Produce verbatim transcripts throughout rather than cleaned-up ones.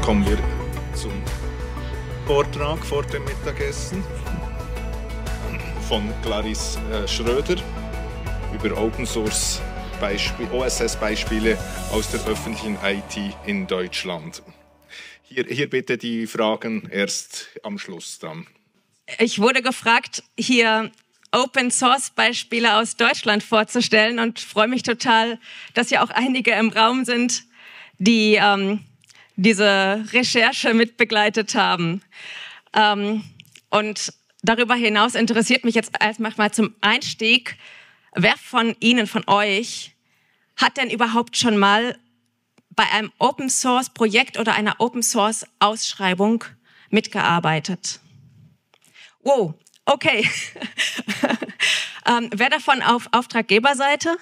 kommen wir zum Vortrag vor dem Mittagessen von Clarisse äh, Schröder über Open Source Beispiel, O S S-Beispiele aus der öffentlichen I T in Deutschland. Hier, hier bitte die Fragen erst am Schluss dann. Ich wurde gefragt, hier Open Source Beispiele aus Deutschland vorzustellen und freue mich total, dass ja auch einige im Raum sind, die ähm, diese Recherche mitbegleitet haben. Ähm, und darüber hinaus interessiert mich jetzt erstmal mal zum Einstieg, wer von Ihnen, von euch, hat denn überhaupt schon mal bei einem Open Source Projekt oder einer Open Source Ausschreibung mitgearbeitet? Wow, okay. ähm, wer davon auf Auftraggeberseite?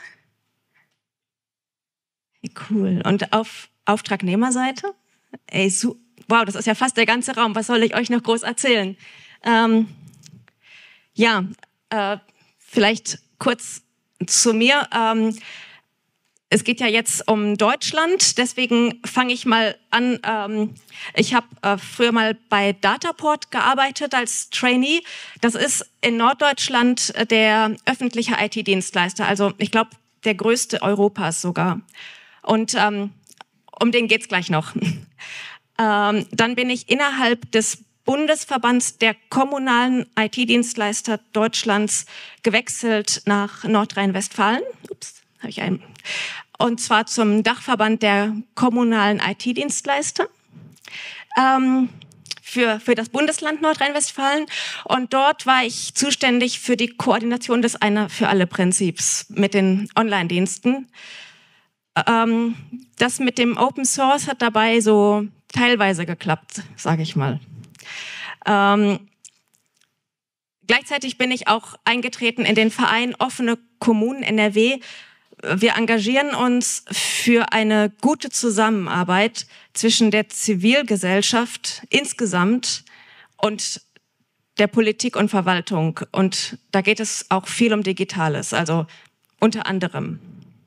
Cool. Und auf Auftragnehmerseite? Ey, so, wow, das ist ja fast der ganze Raum. Was soll ich euch noch groß erzählen? Ähm, ja, äh, vielleicht kurz zu mir. Ähm, es geht ja jetzt um Deutschland, deswegen fange ich mal an. Ähm, ich habe äh, früher mal bei Dataport gearbeitet als Trainee. Das ist in Norddeutschland der öffentliche I T-Dienstleister, also ich glaube der größte Europas sogar. Und ähm, um den geht's gleich noch. ähm, dann bin ich innerhalb des Bundesverbands der kommunalen I T-Dienstleister Deutschlands gewechselt nach Nordrhein-Westfalen. Ups, habe ich einen. Und zwar zum Dachverband der kommunalen I T-Dienstleister ähm, für, für das Bundesland Nordrhein-Westfalen. Und dort war ich zuständig für die Koordination des Einer-für-alle-Prinzips mit den Online-Diensten. Ähm, das mit dem Open Source hat dabei so teilweise geklappt, sage ich mal. Ähm, gleichzeitig bin ich auch eingetreten in den Verein Offene Kommunen N R W. Wir engagieren uns für eine gute Zusammenarbeit zwischen der Zivilgesellschaft insgesamt und der Politik und Verwaltung. Und da geht es auch viel um Digitales, also unter anderem.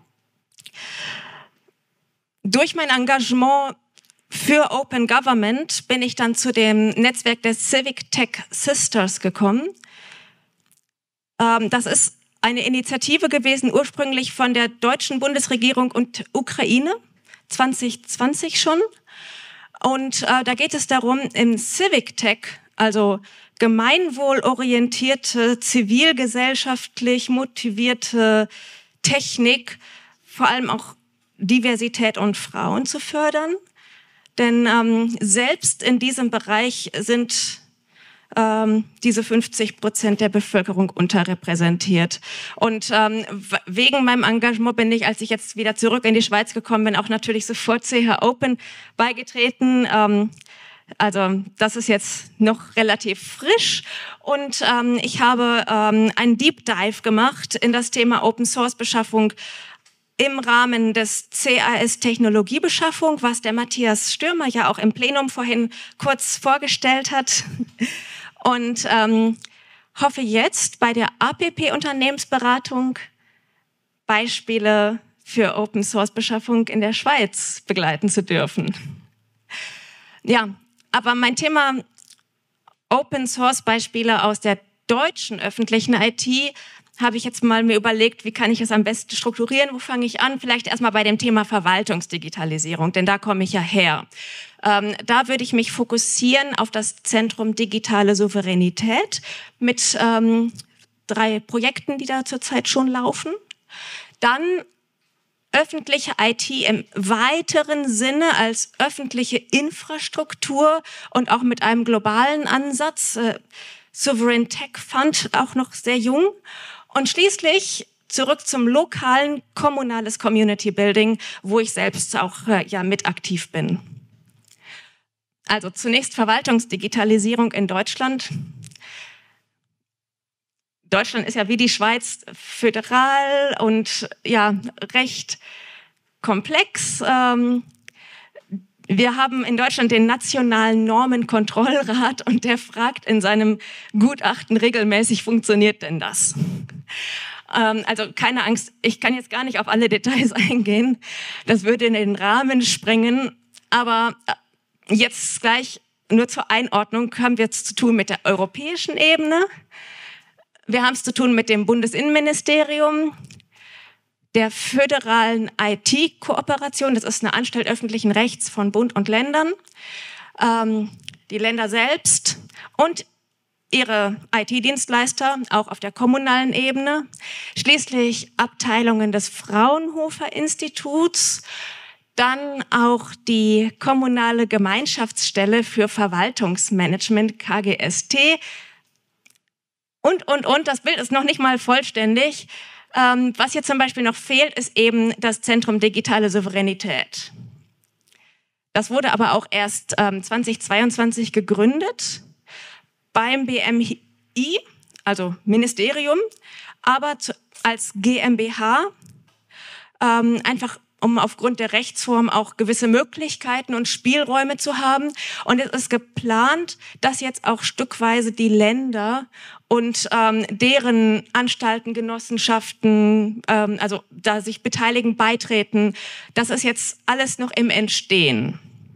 Durch mein Engagement für Open Government bin ich dann zu dem Netzwerk der Civic Tech Sisters gekommen. Ähm, das ist eine Initiative gewesen, ursprünglich von der deutschen Bundesregierung und Ukraine, zwanzig zwanzig schon. Und äh, da geht es darum, im Civic Tech, also gemeinwohlorientierte, zivilgesellschaftlich motivierte Technik, vor allem auch Diversität und Frauen zu fördern. Denn ähm, selbst in diesem Bereich sind ähm, diese fünfzig Prozent der Bevölkerung unterrepräsentiert. Und ähm, wegen meinem Engagement bin ich, als ich jetzt wieder zurück in die Schweiz gekommen bin, auch natürlich sofort C H Open beigetreten. Ähm, also das ist jetzt noch relativ frisch. Und ähm, ich habe ähm, einen Deep Dive gemacht in das Thema Open Source Beschaffung im Rahmen des C A S Technologiebeschaffung, was der Matthias Stürmer ja auch im Plenum vorhin kurz vorgestellt hat. Und ähm, hoffe jetzt bei der A P P Unternehmensberatung Beispiele für Open Source Beschaffung in der Schweiz begleiten zu dürfen. Ja, aber mein Thema Open Source Beispiele aus der deutschen öffentlichen I T habe ich jetzt mal mir überlegt, wie kann ich es am besten strukturieren? Wo fange ich an? Vielleicht erstmal bei dem Thema Verwaltungsdigitalisierung, denn da komme ich ja her. Ähm, da würde ich mich fokussieren auf das Zentrum Digitale Souveränität mit ähm, drei Projekten, die da zurzeit schon laufen. Dann öffentliche I T im weiteren Sinne als öffentliche Infrastruktur und auch mit einem globalen Ansatz. Äh, Sovereign Tech Fund, auch noch sehr jung. Und schließlich zurück zum lokalen, kommunales Community Building, wo ich selbst auch äh, ja mit aktiv bin. Also zunächst Verwaltungsdigitalisierung in Deutschland. Deutschland ist ja wie die Schweiz föderal und ja recht komplex. Ähm, Wir haben in Deutschland den Nationalen Normenkontrollrat und der fragt in seinem Gutachten regelmäßig, funktioniert denn das? Ähm, also keine Angst, ich kann jetzt gar nicht auf alle Details eingehen. Das würde in den Rahmen sprengen. Aber jetzt gleich nur zur Einordnung haben wir es zu tun mit der europäischen Ebene. Wir haben es zu tun mit dem Bundesinnenministerium, der föderalen I T-Kooperation. Das ist eine Anstalt öffentlichen Rechts von Bund und Ländern. Ähm, die Länder selbst und ihre I T-Dienstleister, auch auf der kommunalen Ebene. Schließlich Abteilungen des Fraunhofer Instituts. Dann auch die kommunale Gemeinschaftsstelle für Verwaltungsmanagement, K G S T. Und, und, und, das Bild ist noch nicht mal vollständig. Ähm, was hier zum Beispiel noch fehlt, ist eben das Zentrum Digitale Souveränität. Das wurde aber auch erst ähm, zweitausendzweiundzwanzig gegründet beim B M I, also Ministerium, aber zu, als GmbH, ähm, einfach um aufgrund der Rechtsform auch gewisse Möglichkeiten und Spielräume zu haben. Und es ist geplant, dass jetzt auch stückweise die Länder und ähm, deren Anstalten, Genossenschaften, ähm, also da sich beteiligen, beitreten. Das ist jetzt alles noch im Entstehen.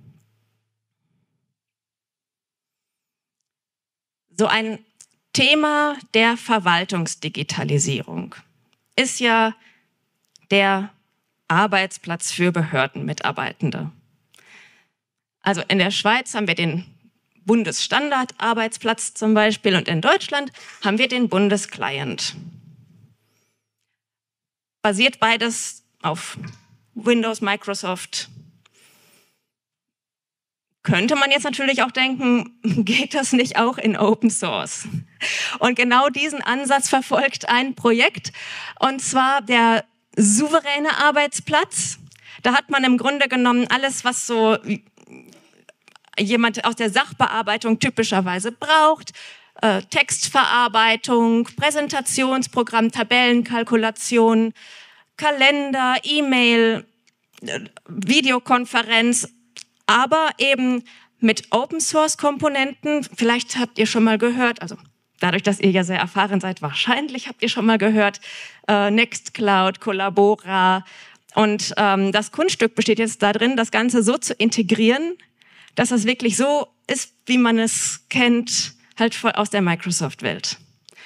So ein Thema der Verwaltungsdigitalisierung ist ja der Arbeitsplatz für Behördenmitarbeitende. Also in der Schweiz haben wir den Bundesstandardarbeitsplatz zum Beispiel und in Deutschland haben wir den Bundesclient. Basiert beides auf Windows, Microsoft. Könnte man jetzt natürlich auch denken, geht das nicht auch in Open Source? Und genau diesen Ansatz verfolgt ein Projekt, und zwar der souveräne Arbeitsplatz. Da hat man im Grunde genommen alles, was so jemand aus der Sachbearbeitung typischerweise braucht. Äh, Textverarbeitung, Präsentationsprogramm, Tabellenkalkulation, Kalender, E-Mail, äh, Videokonferenz, aber eben mit Open-Source-Komponenten. Vielleicht habt ihr schon mal gehört, also dadurch, dass ihr ja sehr erfahren seid, wahrscheinlich habt ihr schon mal gehört, äh, Nextcloud, Collabora. Und ähm, das Kunststück besteht jetzt darin, das Ganze so zu integrieren, dass es wirklich so ist, wie man es kennt, halt voll aus der Microsoft-Welt.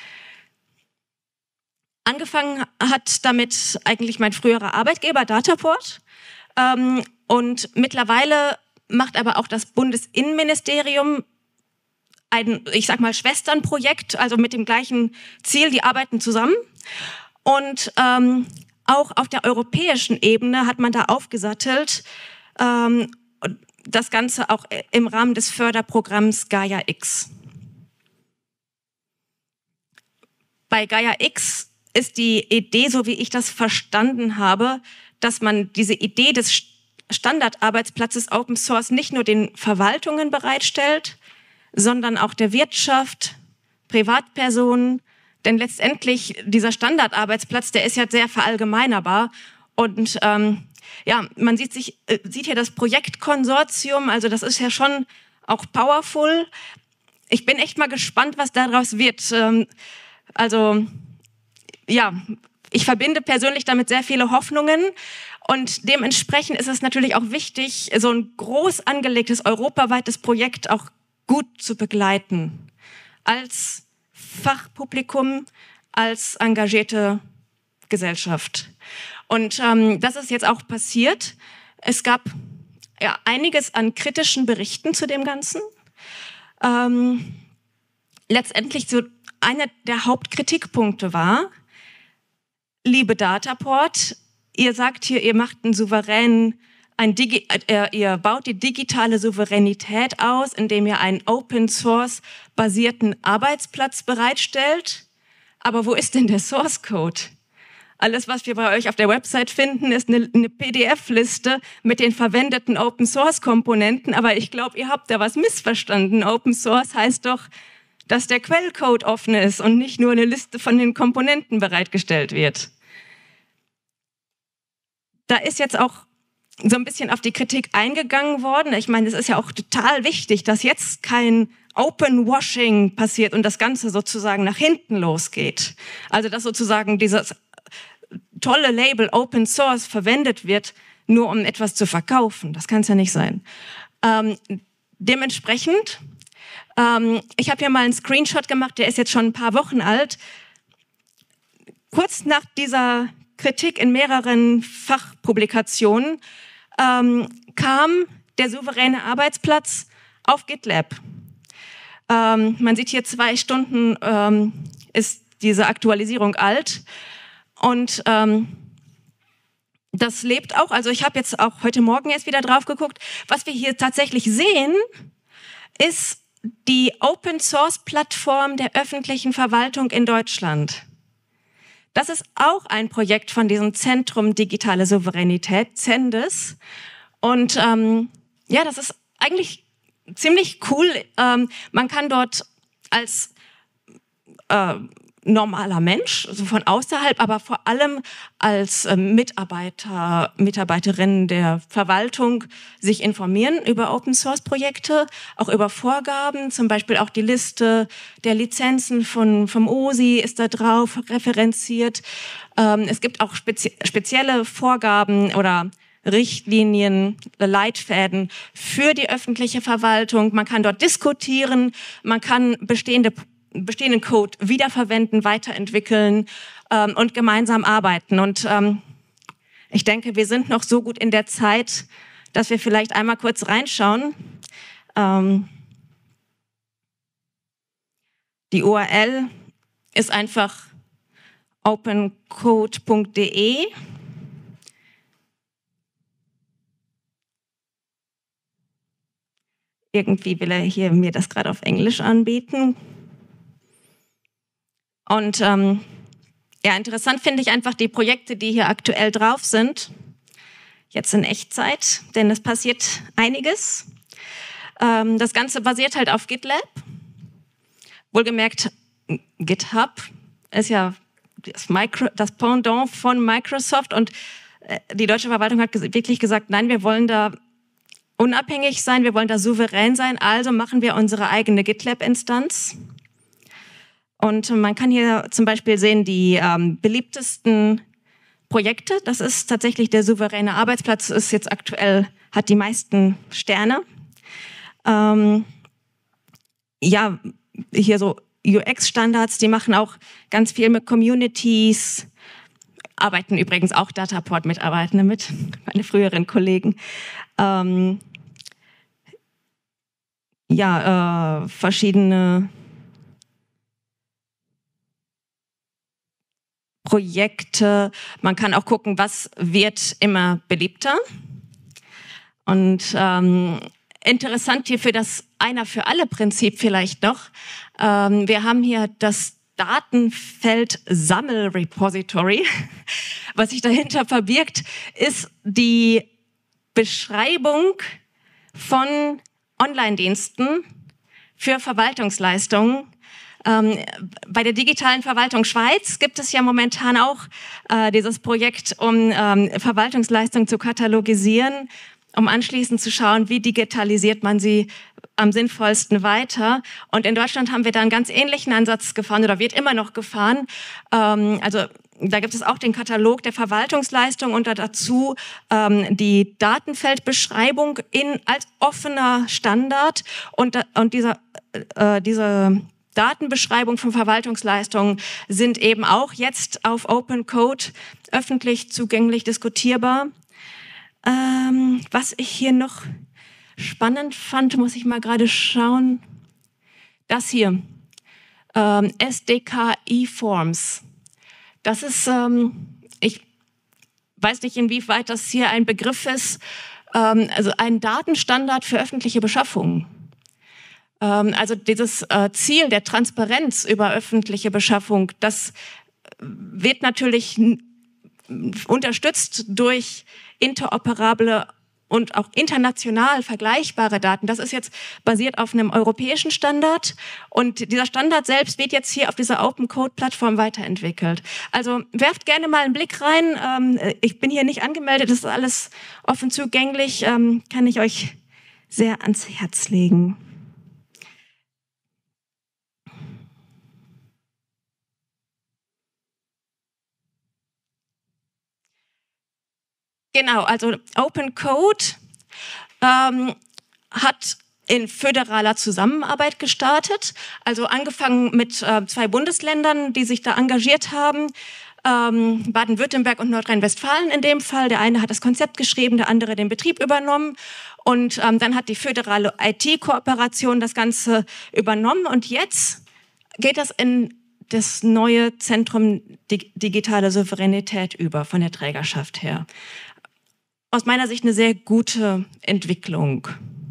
Angefangen hat damit eigentlich mein früherer Arbeitgeber Dataport. Ähm, und mittlerweile macht aber auch das Bundesinnenministerium ein, ich sag mal, Schwesternprojekt, also mit dem gleichen Ziel, die arbeiten zusammen. Und ähm, auch auf der europäischen Ebene hat man da aufgesattelt, ähm, das Ganze auch im Rahmen des Förderprogramms Gaia X. Bei Gaia X ist die Idee, so wie ich das verstanden habe, dass man diese Idee des Standardarbeitsplatzes Open Source nicht nur den Verwaltungen bereitstellt, sondern auch der Wirtschaft, Privatpersonen. Denn letztendlich dieser Standardarbeitsplatz, der ist ja sehr verallgemeinerbar. Und ähm, ja, man sieht, sich, äh, sieht hier das Projektkonsortium, also das ist ja schon auch powerful. Ich bin echt mal gespannt, was daraus wird. Ähm, also ja, ich verbinde persönlich damit sehr viele Hoffnungen. Und dementsprechend ist es natürlich auch wichtig, so ein groß angelegtes europaweites Projekt auch gut zu begleiten. Als Fachpublikum, als engagierte Gesellschaft. Und ähm, das ist jetzt auch passiert. Es gab ja einiges an kritischen Berichten zu dem Ganzen. Ähm, letztendlich so einer der Hauptkritikpunkte war, liebe Dataport, ihr sagt hier, ihr macht einen souveränen, ein Digi äh, ihr baut die digitale Souveränität aus, indem ihr einen Open-Source-basierten Arbeitsplatz bereitstellt. Aber wo ist denn der Source-Code? Alles, was wir bei euch auf der Website finden, ist eine, eine P D F-Liste mit den verwendeten Open-Source-Komponenten. Aber ich glaube, ihr habt da was missverstanden. Open-Source heißt doch, dass der Quellcode offen ist und nicht nur eine Liste von den Komponenten bereitgestellt wird. Da ist jetzt auch so ein bisschen auf die Kritik eingegangen worden. Ich meine, es ist ja auch total wichtig, dass jetzt kein Open-Washing passiert und das Ganze sozusagen nach hinten losgeht. Also dass sozusagen dieses tolle Label Open Source verwendet wird, nur um etwas zu verkaufen. Das kann es ja nicht sein. Ähm, dementsprechend, ähm, ich habe hier mal einen Screenshot gemacht, der ist jetzt schon ein paar Wochen alt. Kurz nach dieser Kritik in mehreren Fachpublikationen ähm, kam der souveräne Arbeitsplatz auf GitLab. Ähm, man sieht hier, zwei Stunden ähm, ist diese Aktualisierung alt. Und ähm, das lebt auch. Also ich habe jetzt auch heute Morgen erst wieder drauf geguckt. Was wir hier tatsächlich sehen, ist die Open-Source-Plattform der öffentlichen Verwaltung in Deutschland. Das ist auch ein Projekt von diesem Zentrum Digitale Souveränität, Zendes. Und ähm, ja, das ist eigentlich ziemlich cool. Ähm, man kann dort als äh, normaler Mensch, also von außerhalb, aber vor allem als äh, Mitarbeiter, Mitarbeiterinnen der Verwaltung sich informieren über Open-Source-Projekte, auch über Vorgaben, zum Beispiel auch die Liste der Lizenzen von, vom O S I ist da drauf referenziert. Ähm, es gibt auch spezi spezielle Vorgaben oder Richtlinien, Leitfäden für die öffentliche Verwaltung. Man kann dort diskutieren, man kann bestehende, bestehenden Code wiederverwenden, weiterentwickeln ähm, und gemeinsam arbeiten. Und ähm, ich denke, wir sind noch so gut in der Zeit, dass wir vielleicht einmal kurz reinschauen. Ähm, die U R L ist einfach opencode punkt de. Irgendwie will er hier mir das gerade auf Englisch anbieten. Und ähm, ja, interessant finde ich einfach die Projekte, die hier aktuell drauf sind. Jetzt in Echtzeit, denn es passiert einiges. Ähm, das Ganze basiert halt auf GitLab. Wohlgemerkt, GitHub ist ja das, Micro, das Pendant von Microsoft. Und äh, die deutsche Verwaltung hat ges- wirklich gesagt, nein, wir wollen da unabhängig sein, wir wollen da souverän sein, also machen wir unsere eigene GitLab-Instanz. Und man kann hier zum Beispiel sehen, die ähm, beliebtesten Projekte, das ist tatsächlich der souveräne Arbeitsplatz, ist jetzt aktuell, hat die meisten Sterne. Ähm, ja, hier so U X-Standards, die machen auch ganz viel mit Communities, arbeiten übrigens auch Dataport-Mitarbeitende mit, meine früheren Kollegen. Ähm, ja, äh, verschiedene Projekte. Man kann auch gucken, was wird immer beliebter. Und ähm, interessant hier für das Einer-für-alle-Prinzip vielleicht noch. Ähm, wir haben hier das Datenfeld Sammelrepository. Was sich dahinter verbirgt, ist die Beschreibung von Online-Diensten für Verwaltungsleistungen. Ähm, bei der digitalen Verwaltung Schweiz gibt es ja momentan auch äh, dieses Projekt, um ähm, Verwaltungsleistungen zu katalogisieren, um anschließend zu schauen, wie digitalisiert man sie am sinnvollsten weiter. Und in Deutschland haben wir da einen ganz ähnlichen Ansatz gefahren oder wird immer noch gefahren. Ähm, also da gibt es auch den Katalog der Verwaltungsleistung und dazu ähm, die Datenfeldbeschreibung in, als offener Standard. Und, und dieser, äh, diese Datenbeschreibung von Verwaltungsleistungen sind eben auch jetzt auf Open Code öffentlich zugänglich diskutierbar. Ähm, was ich hier noch spannend fand, muss ich mal gerade schauen. Das hier, ähm, S D K E-Forms. Das ist, ähm, ich weiß nicht, inwieweit das hier ein Begriff ist, ähm, also ein Datenstandard für öffentliche Beschaffungen. Ähm, also dieses äh, Ziel der Transparenz über öffentliche Beschaffung, das wird natürlich unterstützt durch interoperable und auch international vergleichbare Daten. Das ist jetzt basiert auf einem europäischen Standard und dieser Standard selbst wird jetzt hier auf dieser Open-Code-Plattform weiterentwickelt. Also werft gerne mal einen Blick rein. Ähm, ich bin hier nicht angemeldet, das ist alles offen zugänglich, ähm, kann ich euch sehr ans Herz legen. Genau, also Open Code ähm, hat in föderaler Zusammenarbeit gestartet. Also angefangen mit äh, zwei Bundesländern, die sich da engagiert haben. Ähm, Baden-Württemberg und Nordrhein-Westfalen in dem Fall. Der eine hat das Konzept geschrieben, der andere den Betrieb übernommen. Und ähm, dann hat die föderale I T-Kooperation das Ganze übernommen. Und jetzt geht das in das neue Zentrum Dig- digitale Souveränität über, von der Trägerschaft her. Aus meiner Sicht eine sehr gute Entwicklung.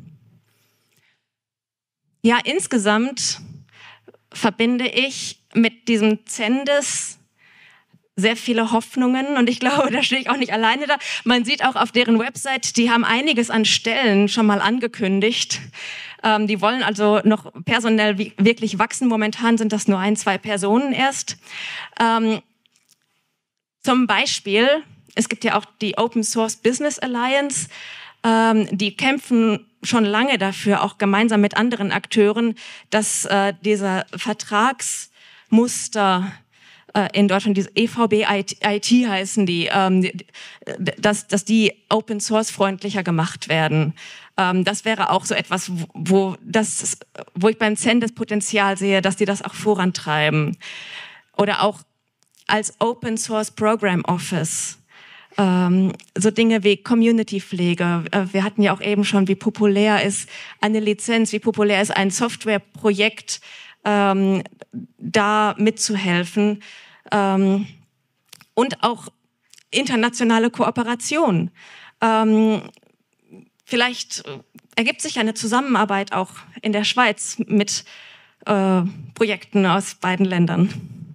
Ja, insgesamt verbinde ich mit diesem Zendes sehr viele Hoffnungen und ich glaube, da stehe ich auch nicht alleine da. Man sieht auch auf deren Website, die haben einiges an Stellen schon mal angekündigt. Ähm, die wollen also noch personell wie, wirklich wachsen. Momentan sind das nur ein, zwei Personen erst. Ähm, zum Beispiel, es gibt ja auch die Open Source Business Alliance, ähm, die kämpfen schon lange dafür, auch gemeinsam mit anderen Akteuren, dass äh, dieser Vertragsmuster äh, in Deutschland, diese E V B I T heißen die, ähm, die dass, dass die Open Source freundlicher gemacht werden. Ähm, das wäre auch so etwas, wo, wo, das, wo ich beim Zen das Potenzial sehe, dass die das auch vorantreiben. Oder auch als Open Source Program Office. Ähm, so Dinge wie Community-Pflege. Äh, wir hatten ja auch eben schon, wie populär ist eine Lizenz, wie populär ist ein Softwareprojekt, ähm, da mitzuhelfen. Ähm, und auch internationale Kooperation. Ähm, vielleicht ergibt sich eine Zusammenarbeit auch in der Schweiz mit äh, Projekten aus beiden Ländern.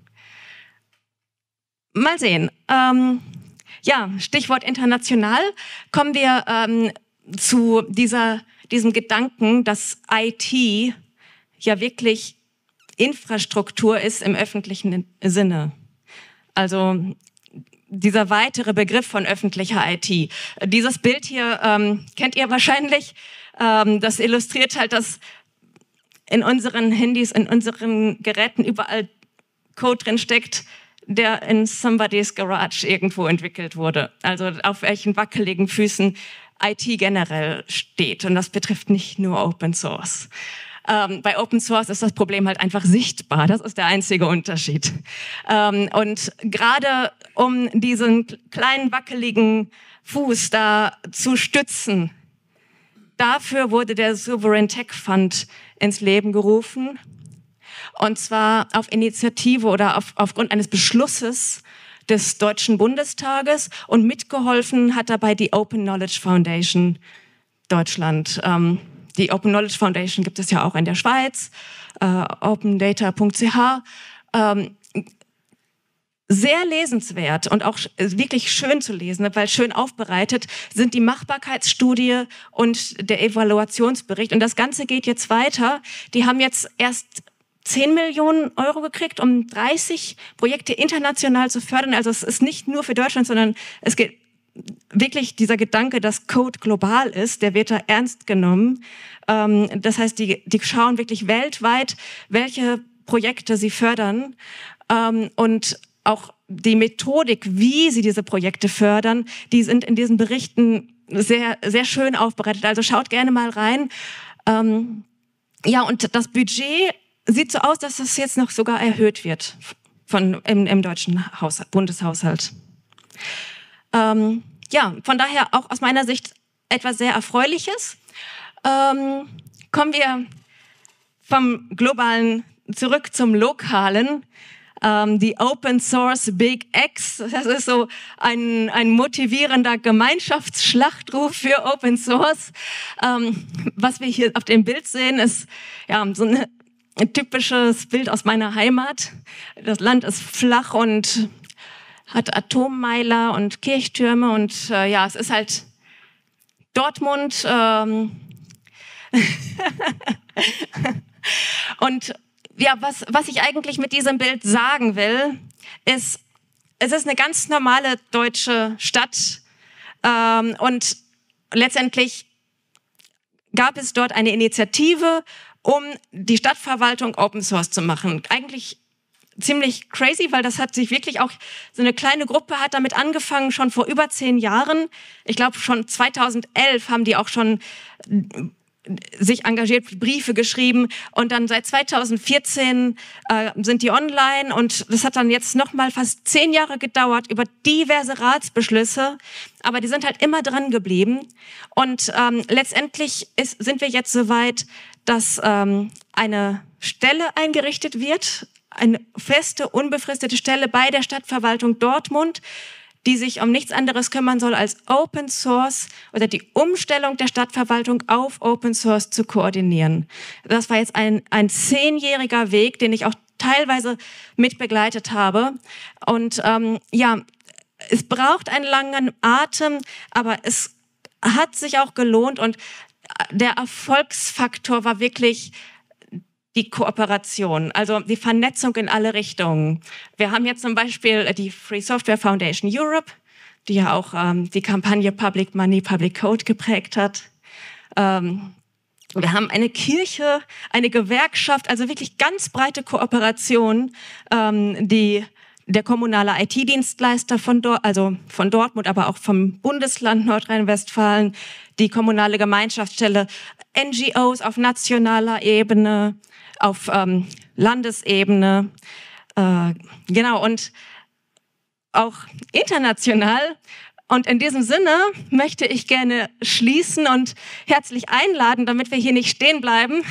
Mal sehen. Ähm, Ja, Stichwort international, kommen wir ähm, zu dieser, diesem Gedanken, dass I T ja wirklich Infrastruktur ist im öffentlichen Sinne. Also dieser weitere Begriff von öffentlicher I T. Dieses Bild hier ähm, kennt ihr wahrscheinlich. Ähm, das illustriert halt, dass in unseren Handys, in unseren Geräten überall Code drin steckt, der in somebody's garage irgendwo entwickelt wurde. Also auf welchen wackeligen Füßen I T generell steht. Und das betrifft nicht nur Open Source. Ähm, bei Open Source ist das Problem halt einfach sichtbar. Das ist der einzige Unterschied. Ähm, und gerade um diesen kleinen wackeligen Fuß da zu stützen, dafür wurde der Sovereign Tech Fund ins Leben gerufen. Und zwar auf Initiative oder auf, aufgrund eines Beschlusses des Deutschen Bundestages. Und mitgeholfen hat dabei die Open Knowledge Foundation Deutschland. Ähm, die Open Knowledge Foundation gibt es ja auch in der Schweiz, äh, opendata punkt c h. Ähm, sehr lesenswert und auch wirklich schön zu lesen, weil schön aufbereitet sind die Machbarkeitsstudie und der Evaluationsbericht. Und das Ganze geht jetzt weiter. Die haben jetzt erst zehn Millionen Euro gekriegt, um dreißig Projekte international zu fördern. Also es ist nicht nur für Deutschland, sondern es geht wirklich dieser Gedanke, dass Code global ist, der wird da ernst genommen. Ähm, das heißt, die, die schauen wirklich weltweit, welche Projekte sie fördern. Ähm, und auch die Methodik, wie sie diese Projekte fördern, die sind in diesen Berichten sehr, sehr schön aufbereitet. Also schaut gerne mal rein. Ähm, ja, und das Budget sieht so aus, dass das jetzt noch sogar erhöht wird von, im, im deutschen Haushalt, Bundeshaushalt. Ähm, ja, von daher auch aus meiner Sicht etwas sehr Erfreuliches. Ähm, kommen wir vom Globalen zurück zum Lokalen. Ähm, die Open Source Big X, das ist so ein, ein motivierender Gemeinschaftsschlachtruf für Open Source. Ähm, was wir hier auf dem Bild sehen, ist ja so eine ein typisches Bild aus meiner Heimat. Das Land ist flach und hat Atommeiler und Kirchtürme und äh, ja, es ist halt Dortmund. Ähm und ja, was, was ich eigentlich mit diesem Bild sagen will, ist, es ist eine ganz normale deutsche Stadt ähm, und letztendlich gab es dort eine Initiative, um die Stadtverwaltung Open Source zu machen. Eigentlich ziemlich crazy, weil das hat sich wirklich auch, so eine kleine Gruppe hat damit angefangen, schon vor über zehn Jahren. Ich glaube, schon zweitausendelf haben die auch schon sich engagiert, Briefe geschrieben und dann seit zweitausendvierzehn äh, sind die online und das hat dann jetzt noch mal fast zehn Jahre gedauert über diverse Ratsbeschlüsse, aber die sind halt immer dran geblieben und ähm, letztendlich ist, sind wir jetzt so weit, dass ähm, eine Stelle eingerichtet wird, eine feste, unbefristete Stelle bei der Stadtverwaltung Dortmund, die sich um nichts anderes kümmern soll, als Open Source oder die Umstellung der Stadtverwaltung auf Open Source zu koordinieren. Das war jetzt ein, ein zehnjähriger Weg, den ich auch teilweise mit begleitet habe. Und ähm, ja, es braucht einen langen Atem, aber es hat sich auch gelohnt und der Erfolgsfaktor war wirklich die Kooperation, also die Vernetzung in alle Richtungen. Wir haben jetzt zum Beispiel die Free Software Foundation Europe, die ja auch ähm, die Kampagne Public Money, Public Code geprägt hat. Ähm, wir haben eine Kirche, eine Gewerkschaft, also wirklich ganz breite Kooperation, ähm, die der kommunale I T-Dienstleister von dort, also von Dortmund, aber auch vom Bundesland Nordrhein-Westfalen, die kommunale Gemeinschaftsstelle, N G Os auf nationaler Ebene, auf ähm, Landesebene, äh, genau, und auch international. Und in diesem Sinne möchte ich gerne schließen und herzlich einladen, damit wir hier nicht stehen bleiben.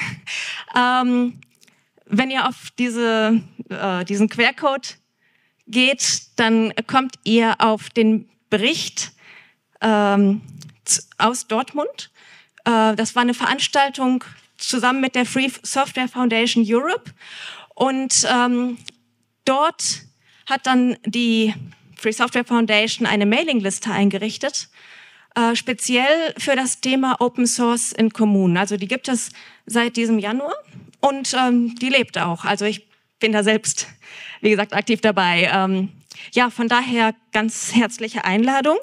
Ähm, wenn ihr auf diese, äh, diesen Quercode geht, dann kommt ihr auf den Bericht ähm, aus Dortmund. Äh, das war eine Veranstaltung zusammen mit der Free Software Foundation Europe. Und ähm, dort hat dann die Free Software Foundation eine Mailingliste eingerichtet, äh, speziell für das Thema Open Source in Kommunen. Also die gibt es seit diesem Januar und ähm, die lebt auch. Also ich bin da selbst, wie gesagt, aktiv dabei. Ähm, ja, von daher ganz herzliche Einladung.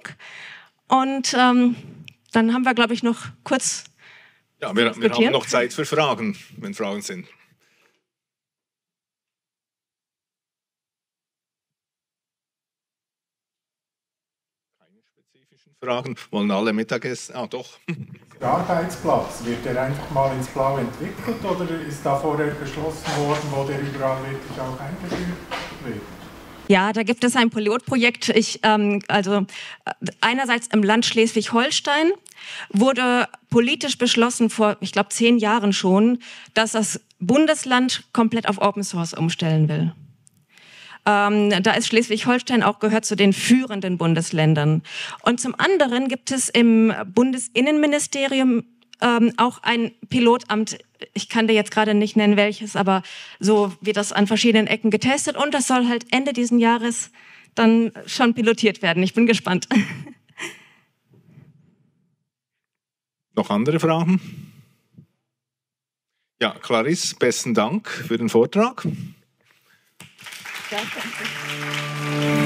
Und ähm, dann haben wir, glaube ich, noch kurz Ja, wir, wir haben noch Zeit für Fragen, wenn Fragen sind. Keine spezifischen Fragen. Wollen alle Mittagessen? Ah, doch. Der Arbeitsplatz, wird der einfach mal ins Blaue entwickelt oder ist da vorher beschlossen worden, wo der überall wirklich auch eingeführt wird? Ja, da gibt es ein Pilotprojekt. Ich, ähm, also einerseits im Land Schleswig-Holstein wurde politisch beschlossen vor, ich glaube, zehn Jahren schon, dass das Bundesland komplett auf Open Source umstellen will. Ähm, da ist Schleswig-Holstein auch gehört zu den führenden Bundesländern. Und zum anderen gibt es im Bundesinnenministerium ähm, auch ein Pilotamt. Ich kann dir jetzt gerade nicht nennen, welches, aber so wird das an verschiedenen Ecken getestet und das soll halt Ende diesen Jahres dann schon pilotiert werden. Ich bin gespannt. Noch andere Fragen? Ja, Clarisse, besten Dank für den Vortrag. Danke.